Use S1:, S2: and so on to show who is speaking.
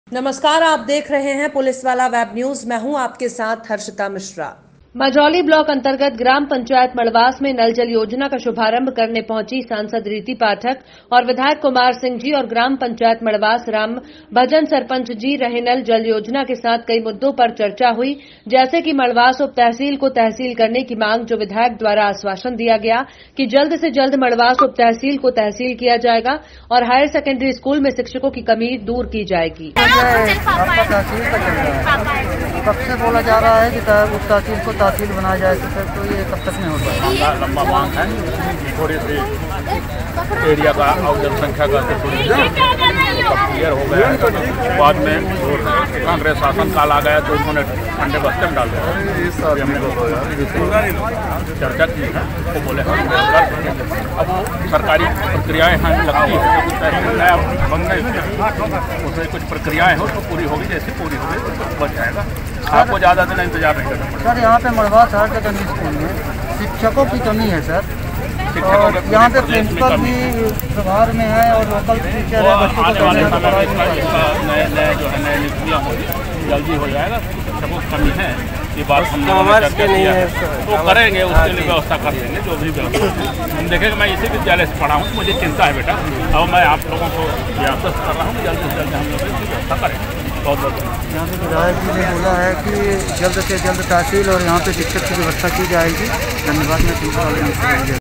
S1: नमस्कार, आप देख रहे हैं पुलिस वाला वेब न्यूज। मैं हूं आपके साथ हर्षिता मिश्रा। मझौली ब्लॉक अंतर्गत ग्राम पंचायत मड़वास में नल जल योजना का शुभारंभ करने पहुंची सांसद रीति पाठक और विधायक कुमार सिंह जी और ग्राम पंचायत मड़वास राम भजन सरपंच जी रहे। नल जल योजना के साथ कई मुद्दों पर चर्चा हुई, जैसे कि मड़वास उप तहसील को तहसील करने की मांग, जो विधायक द्वारा आश्वासन दिया गया कि जल्द से जल्द मड़वास उप तहसील को तहसील किया जाएगा और हायर सेकेंडरी स्कूल में शिक्षकों की कमी दूर की जाएगी।
S2: कब से बोला जा रहा है कि उप तहसील को तहसील बनाया जाए, तो ये कब तक नहीं होगा?
S3: लंबा मांग है, थोड़ी सी एरिया का और जनसंख्या का थोड़ी क्लियर हो गया है। बाद में कांग्रेस शासन काल आ गया तो उन्होंने ठंडे बस्ते में डाल दिया। चर्चा की है तो बोले अब सरकारी प्रक्रियाएं हैं लगती है, उसमें कुछ प्रक्रियाएं हो तो पूरी होगी, जैसे पूरी होगी तो बच जाएगा। आपको ज़्यादा दिन इंतजार नहीं करना पड़ेगा।
S2: सर, यहाँ पे मड़वास हायर सेकेंडरी स्कूल में शिक्षकों की कमी है सर, और यहाँ पे प्रिंसिपल भी प्रभार में है और लोकल टीचर है।
S3: आने वाले समय में नए जो है नए नियुक्तियाँ होगी, जल्दी हो जाएगा। शिक्षकों की कमी है, ये बात हम चर्चा किया है तो करेंगे, उसके लिए व्यवस्था कर देंगे। जो भी व्यवस्था हम देखेंगे, मैं इसी विद्यालय से पढ़ा हूँ, मुझे चिंता है बेटा, और मैं आप लोगों को आश्वस्त कर रहा हूँ जल्द से जल्द हम लोग इसकी व्यवस्था करेंगे। बहुत बहुत
S2: यहाँ पे विधायक जी ने बोला है कि जल्द से जल्द तहसील और यहाँ पे शिक्षक की व्यवस्था की जाएगी। धन्यवाद। मैं